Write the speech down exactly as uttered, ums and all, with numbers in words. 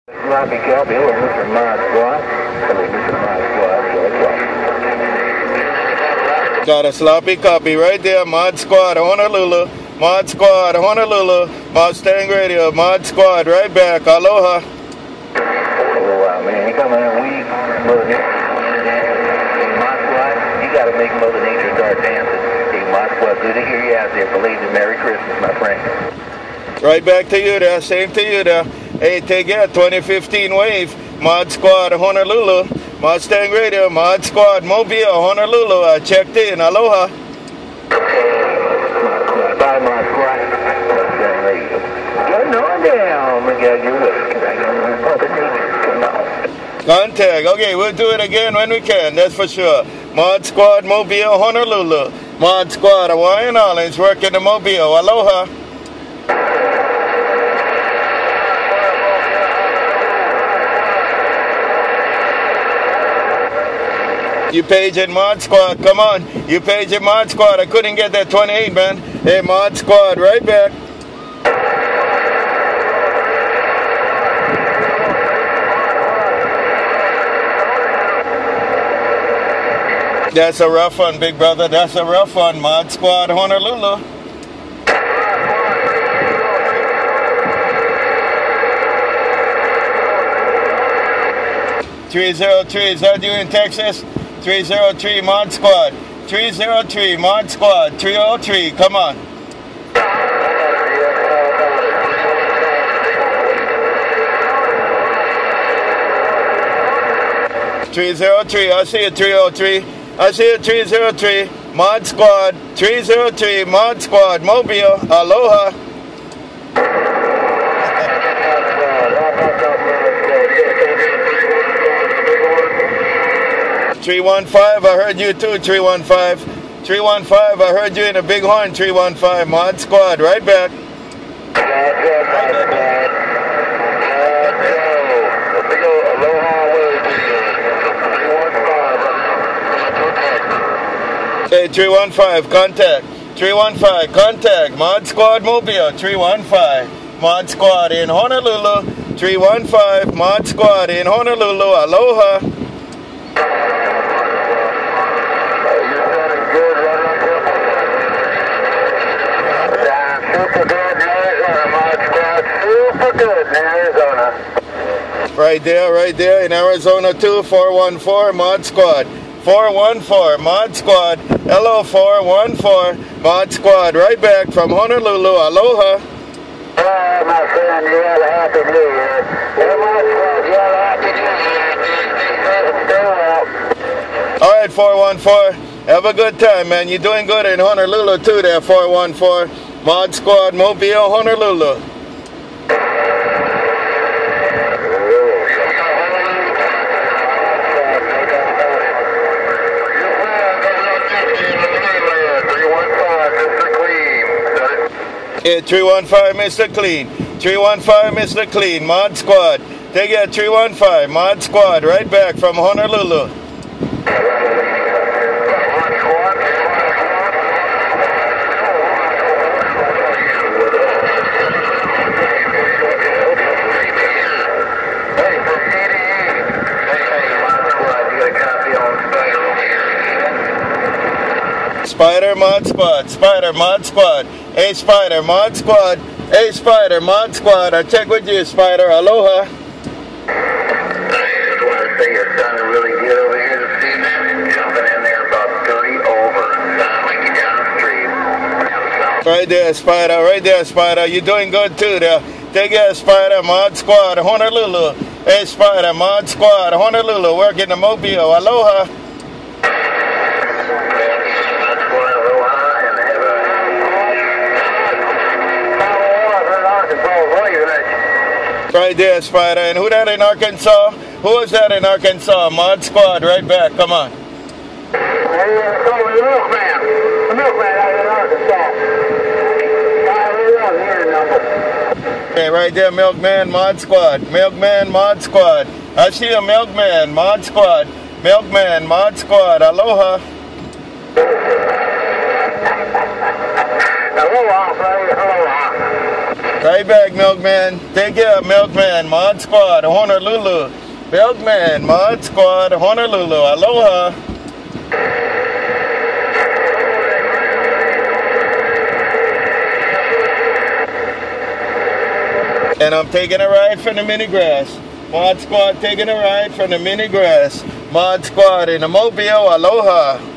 Sloppy copy, hello, Mister Mod Squad. Hello, Mister Mod Squad. Got a sloppy copy right there, Mod Squad, Honolulu. Mod Squad, Honolulu. Mustang Radio, Mod Squad, right back. Aloha. Oh, wow, man, you come in and we, Mother Nature. Mod Squad, you got to make Mother Nature start dancing. Hey, Mod Squad, good to hear you out there. Belated Merry Christmas, my friend. Right back to you there, same to you there. Hey, take care, twenty fifteen Wave, Mod Squad, Honolulu. Mustang Radio, Mod Squad, Mobile, Honolulu. I checked in. Aloha. Bye, Mod Squad. Mustang Radio. Getting on down. We got your way. Can I go to Mother Nature? Come on. Contact. Okay, we'll do it again when we can, that's for sure. Mod Squad, Mobile, Honolulu. Mod Squad, Hawaiian Islands, working the Mobile. Aloha. You paging Mod Squad, come on. You paging Mod Squad. I couldn't get that twenty-eight, man. Hey, Mod Squad, right back. That's a rough one, big brother. That's a rough one. Mod Squad, Honolulu. three zero three, is that you in Texas? three zero three Mod Squad. three zero three Mod Squad. three oh three, come on. three zero three, I see it, three oh three. I see it, three zero three. Mod Squad. three zero three Mod Squad. Mobile. Aloha. three one five, I heard you too, three one five. three one five, I heard you in a big horn, three one five. Mod Squad, right back. Hey, three one five, contact. three one five, contact. Mod Squad Mobile, three one five. Mod Squad in Honolulu, three one five. Mod Squad in Honolulu, aloha. Right there, right there in Arizona too, four one four Mod Squad. four one four Mod Squad. Hello, four one four Mod Squad. Right back from Honolulu. Aloha. Hi, my friend. You have a happy new year. Hey, Mod Squad, you have a happy new year. All right, four one four. Have a good time, man. You're doing good in Honolulu too there, four one four. Mod Squad, Mobile, Honolulu. Yeah, three one five, Mister Clean. three one five, Mister Clean. Mod Squad. Take it, three one five. Mod Squad. Right back from Honolulu. Spider, Mod Squad. Spider, Mod Squad. Hey, Spider, Mod Squad. Hey, Spider, Mod Squad. I check with you, Spider. Aloha. I just want to say you're sounding really good over here this evening. Jumping in there about thirty over. Sound like you're down the street. Right there, Spider. Right there, Spider. You're doing good too there. Take care, Spider, Mod Squad, Honolulu. Hey, Spider, Mod Squad, Honolulu. Working the Mobile. Aloha. Right there, Spider. And who that in Arkansas? Who is that in Arkansas? Mod Squad, right back. Come on. Hey, uh, so the milkman. The milkman out in Arkansas. Okay, right there, Milkman, Mod Squad. Milkman, Mod Squad. I see a Milkman, Mod Squad. Milkman, Mod Squad. Aloha. Aloha, buddy. Aloha. Right back, Milkman. Take care, Milkman. Mod Squad, Honolulu. Milkman, Mod Squad, Honolulu. Aloha. And I'm taking a ride from the mini grass. Mod Squad taking a ride from the mini grass. Mod Squad in the Mobile. Aloha.